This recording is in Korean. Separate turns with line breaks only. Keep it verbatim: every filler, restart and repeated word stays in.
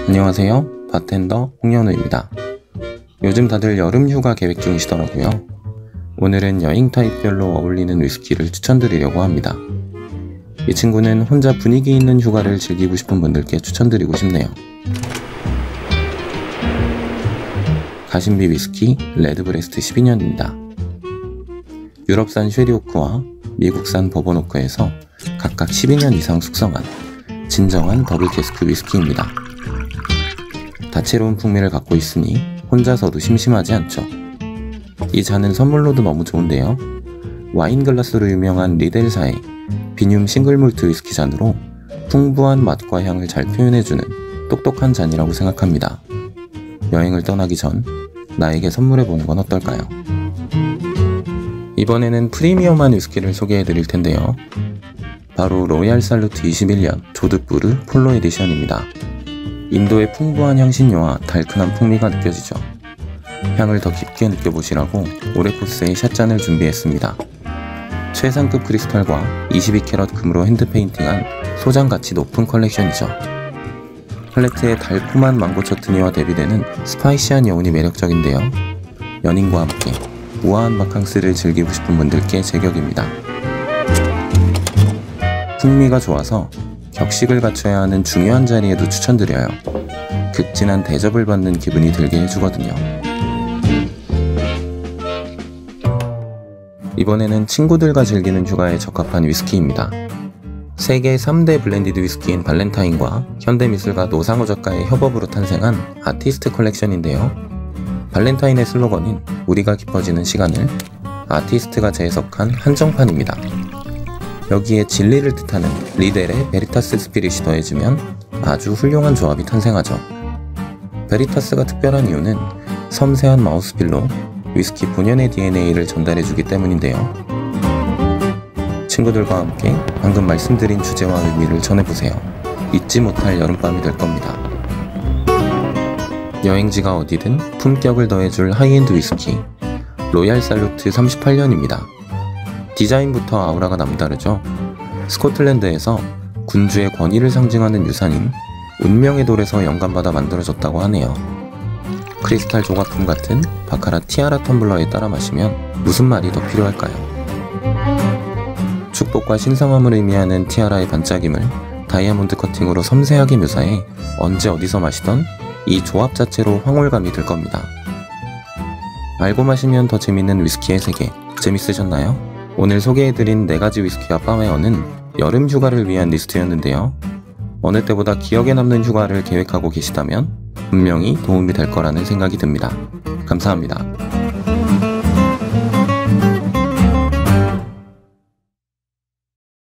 안녕하세요, 바텐더 홍현우입니다. 요즘 다들 여름 휴가 계획 중이시더라고요. 오늘은 여행 타입별로 어울리는 위스키를 추천드리려고 합니다. 이 친구는 혼자 분위기 있는 휴가를 즐기고 싶은 분들께 추천드리고 싶네요. 가심비 위스키 레드브레스트 십이 년입니다. 유럽산 쉐리오크와 미국산 버번오크에서 각각 십이 년 이상 숙성한 진정한 더블 캐스크 위스키입니다. 다채로운 풍미를 갖고 있으니 혼자서도 심심하지 않죠. 이 잔은 선물로도 너무 좋은데요. 와인 글라스로 유명한 리델사의 비뇽 싱글몰트 위스키 잔으로 풍부한 맛과 향을 잘 표현해주는 똑똑한 잔이라고 생각합니다. 여행을 떠나기 전 나에게 선물해보는 건 어떨까요? 이번에는 프리미엄한 위스키를 소개해드릴 텐데요. 바로 로얄 살루트 이십일 년 조드부르 폴로 에디션입니다. 인도의 풍부한 향신료와 달큰한 풍미가 느껴지죠. 향을 더 깊게 느껴보시라고 오레코스의 샷잔을 준비했습니다. 최상급 크리스탈과 이십이 캐럿 금으로 핸드페인팅한 소장가치 높은 컬렉션이죠. 팔레트의 달콤한 망고 처트니와 대비되는 스파이시한 여운이 매력적인데요. 연인과 함께 우아한 바캉스를 즐기고 싶은 분들께 제격입니다. 풍미가 좋아서 격식을 갖춰야 하는 중요한 자리에도 추천드려요. 극진한 대접을 받는 기분이 들게 해주거든요. 이번에는 친구들과 즐기는 휴가에 적합한 위스키입니다. 세계 삼 대 블렌디드 위스키인 발렌타인과 현대미술가 노상호 작가의 협업으로 탄생한 아티스트 컬렉션인데요. 발렌타인의 슬로건인 우리가 깊어지는 시간을 아티스트가 재해석한 한정판입니다. 여기에 진리를 뜻하는 리델의 베리타스 스피릿이 더해지면 아주 훌륭한 조합이 탄생하죠. 베리타스가 특별한 이유는 섬세한 마우스필로 위스키 본연의 디엔에이를 전달해주기 때문인데요. 친구들과 함께 방금 말씀드린 주제와 의미를 전해보세요. 잊지 못할 여름밤이 될 겁니다. 여행지가 어디든 품격을 더해줄 하이엔드 위스키 로얄 살루트 삼십팔 년입니다. 디자인부터 아우라가 남다르죠. 스코틀랜드에서 군주의 권위를 상징하는 유산인 운명의 돌에서 영감받아 만들어졌다고 하네요. 크리스탈 조각품 같은 바카라 티아라 텀블러에 따라 마시면 무슨 말이 더 필요할까요? 축복과 신성함을 의미하는 티아라의 반짝임을 다이아몬드 커팅으로 섬세하게 묘사해 언제 어디서 마시던 이 조합 자체로 황홀감이 들 겁니다. 알고 마시면 더 재밌는 위스키의 세계, 재밌으셨나요? 오늘 소개해드린 네 가지 위스키와 팜웨어는 여름 휴가를 위한 리스트였는데요. 어느 때보다 기억에 남는 휴가를 계획하고 계시다면 분명히 도움이 될 거라는 생각이 듭니다. 감사합니다.